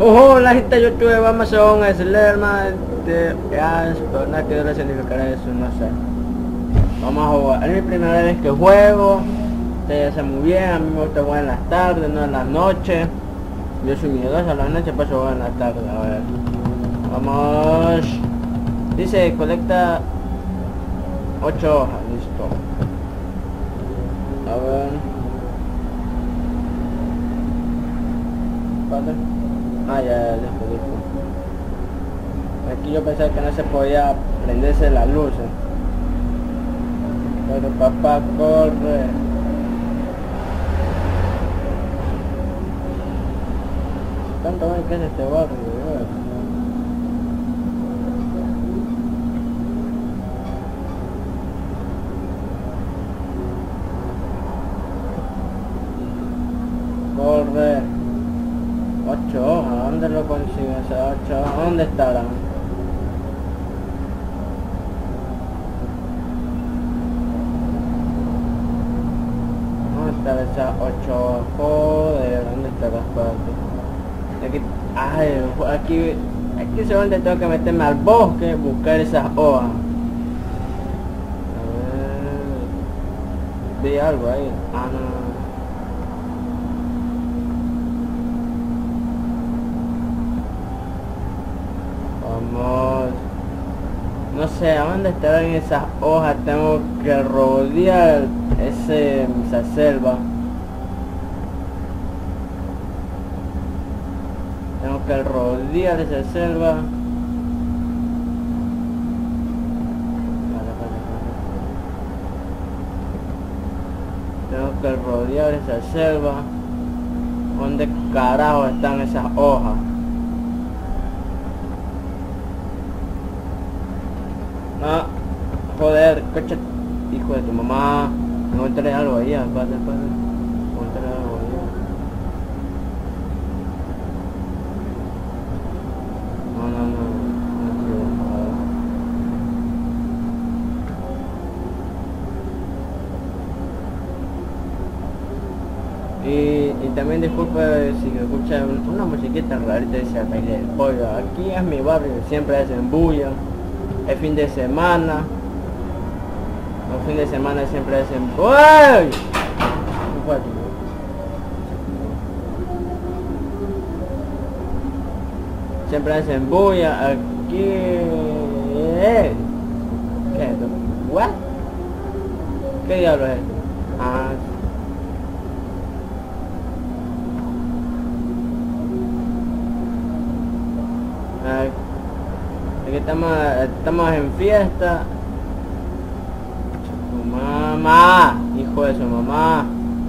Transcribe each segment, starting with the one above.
Hola gente de YouTube, Amazon, es Lerman de Gas, pero nada que debe significar eso, no sé. Vamos a jugar, es mi primera vez que juego, se hace muy bien, a mí me gusta jugar en las tardes, no en las noches. Yo soy miedoso a las noches, paso jugar en las tardes, a ver. Vamos. Dice, colecta 8 hojas, listo. A ver. Vale. Ah, ya, listo. Aquí yo pensaba que no se podía prenderse las luces. Pero papá, corre. ¿Cuánto ven que es este barrio? Corre. 8 hojas, ¿dónde lo consigo esas 8 hojas? ¿Dónde estarán? ¿Dónde están esas 8 hojas? Joder, ¿dónde están las partes? Aquí, ay, aquí solamente tengo que meterme al bosque, buscar esas hojas. A ver, vi algo ahí. Ah, no. Vamos. No sé a dónde estarán esas hojas. Tengo que rodear esa selva. Tengo que rodear esa selva. Tengo que rodear esa selva. ¿Dónde carajo están esas hojas? No, joder, coche, hijo de tu mamá. Encontré algo ahí, padre. Encontré algo ahí. No. Y también disculpe si escucha una musiquita rarita, dice el baile del pollo. Aquí es mi barrio, siempre hacen bulla. El fin de semana. El fin de semana siempre hacen... ¡Uy! Siempre hacen bulla. Aquí... ¿Qué es esto? ¿What? ¿Qué diablo es esto? Ah... Aquí estamos en fiesta. Tu mamá, hijo de su mamá.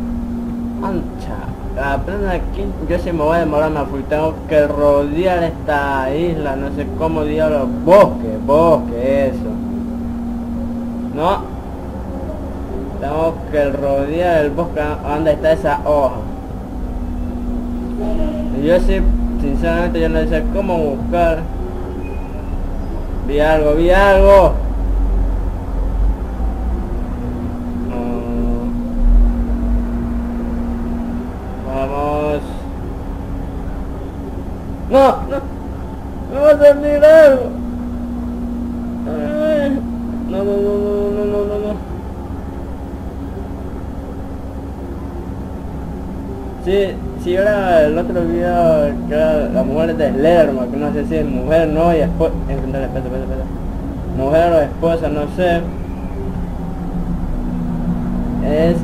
Ancha, apenas aquí yo sí me voy a demorar más porque tengo que rodear esta isla, no sé cómo diablos. Bosque, eso. No. Tengo que rodear el bosque donde está esa hoja. Y yo sí, sinceramente yo no sé cómo buscar. Vi algo. Vamos. No va a salir algo. No. Si era el otro video que era la mujer de Lerma, que no sé si es mujer, no, y esposa, mujer o esposa, no sé. Es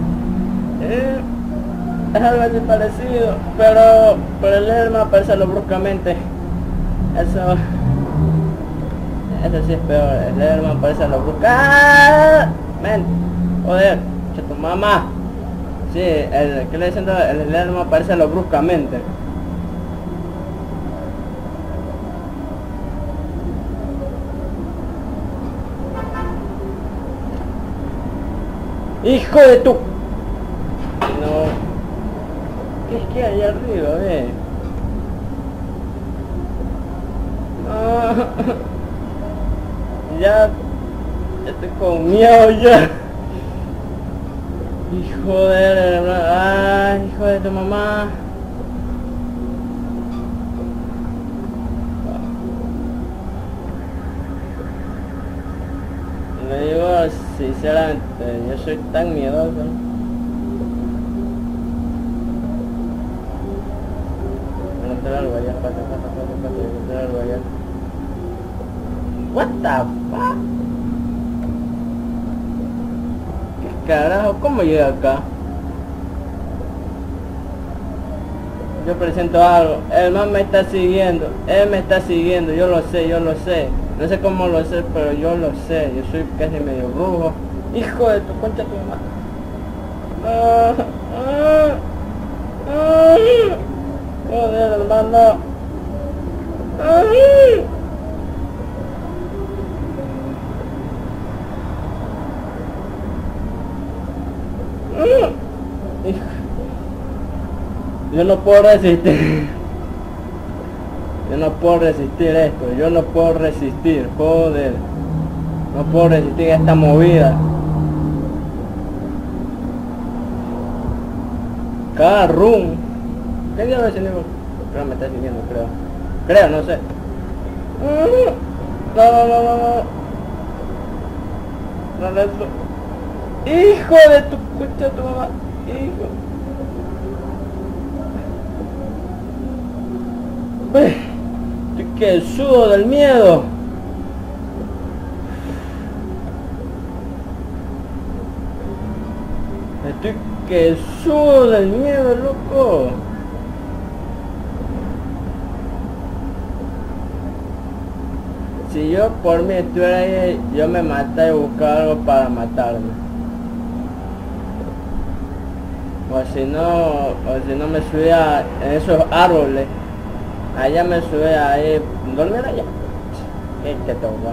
algo así parecido, pero el Lerma aparece lo bruscamente. Eso sí es peor, el Lerma aparece lo bruscamente. ¡Ah! Men, joder, che tu mamá. Sí, ¿qué le diciendo? El Lerma aparece lo bruscamente. ¡Hijo de tu! No. ¿Qué es que hay arriba, No. Ya estoy con miedo ya. Hijo de... Ay, hijo de tu mamá. sinceramente, yo soy tan miedoso. Encontrar algo allá, pata, encontrar algo allá. What the fuck? ¿Qué carajo? ¿Cómo llega acá? Yo presento algo, el man me está siguiendo, él me está siguiendo, yo lo sé. No sé cómo lo sé, pero yo lo sé, yo soy casi medio brujo. Hijo de tu concha tu mamá. Joder, hermano. Yo no puedo resistir. Yo no puedo resistir esto. Yo no puedo resistir. Joder. No puedo resistir esta movida. Cada room. ¿Qué diablos es el libro? Creo que me está siguiendo, creo, no sé. No, eso. Hijo de tu concha tu mamá. Hijo. Estoy que sudo del miedo. Estoy que sudo del miedo, loco. Si yo por mí estuviera ahí, yo me maté y buscaba algo para matarme. O si no me subía en esos árboles. Allá me subía ahí, dormir allá. Este toca.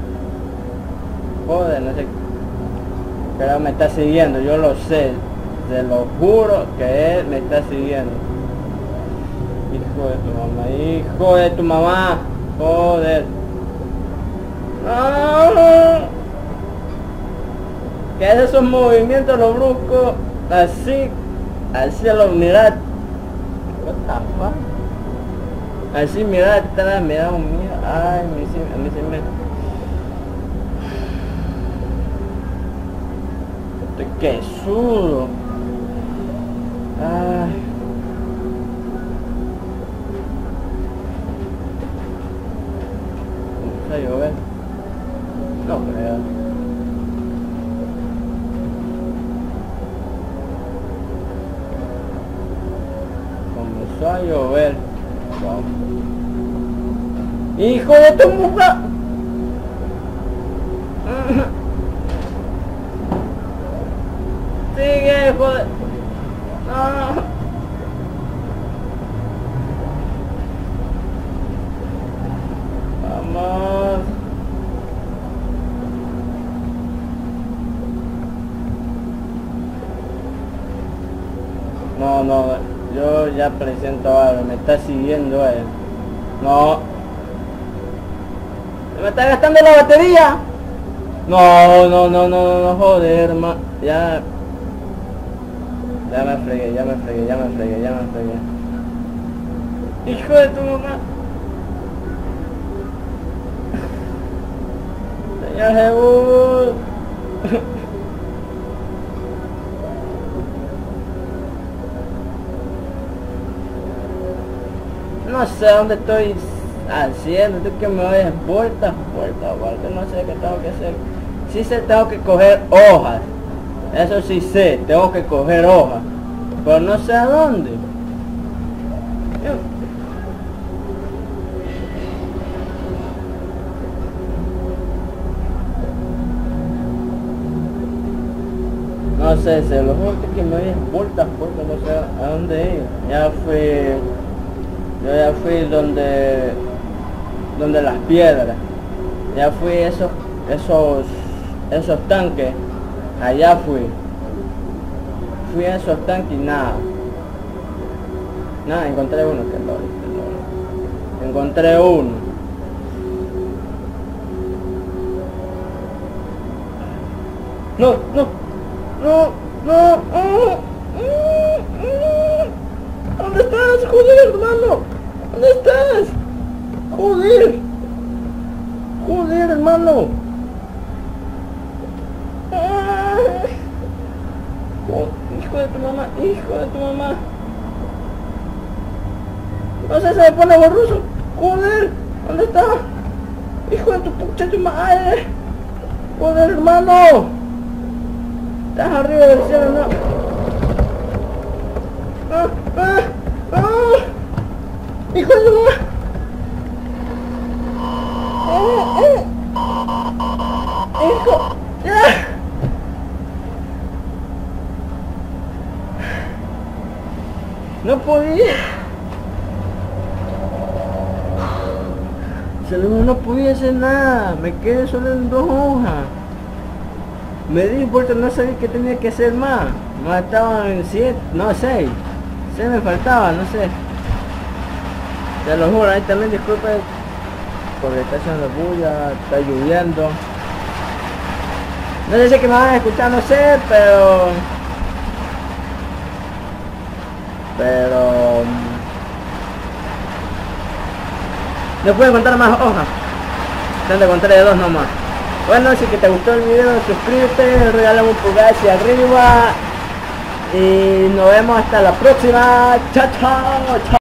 Joder, no sé. Pero me está siguiendo, yo lo sé. Te lo juro que él me está siguiendo. Hijo de tu mamá. Joder. ¡Ah! ¿Qué es esos movimientos, los bruscos? Así a los mirar. What the fuck? Así mirar atrás me da un miedo. Ay, a mí sí me... Estoy que sudo. Ay. ¿Comenzó a llover? No creo. Comenzó a llover. ¡Hijo de tu mujer! Sigue, joder. No. Vamos. No, yo ya presento algo, me está siguiendo él. No. ¿Me está gastando la batería? No, joder, ya me fregué. Hijo de tu mamá. Señor Jesús. No sé dónde estoy haciendo, tú que me oyes vuelta, no sé qué tengo que hacer. Sí sé, tengo que coger hojas, eso sí sé, tengo que coger hojas, pero no sé a dónde. No sé, se lo juro que me oyes vuelta, no sé a dónde ir. Yo ya fui donde las piedras, ya fui esos tanques, allá fui a esos tanques y nada, encontré uno, encontré uno. No, ¿dónde estás? Joder, hermano, ¿dónde estás? Joder, hermano. tu mamá, hijo de tu mamá. No sé, se me pone borroso. Joder, ¿dónde está? Hijo de tu pucha tu madre. Joder, hermano. Estás arriba del cielo, ¿no? Hijo de tu mamá. Hijo. ¡Ya! No podía. No podía hacer nada. Me quedé solo en 2 hojas. Me di vuelta, no sabía que tenía que hacer más. Más estaban en 7, no 6. 6 me faltaba, no sé. Te lo juro, ahí también disculpen porque está haciendo bulla, está lloviendo. No sé si es que me van a escuchar, no sé, pero no puedo contar más hojas. Tengo que contar de 2 nomás. Bueno, si que te gustó el video, suscríbete, regálame un pulgar hacia arriba y nos vemos hasta la próxima. Chao, chao, chao.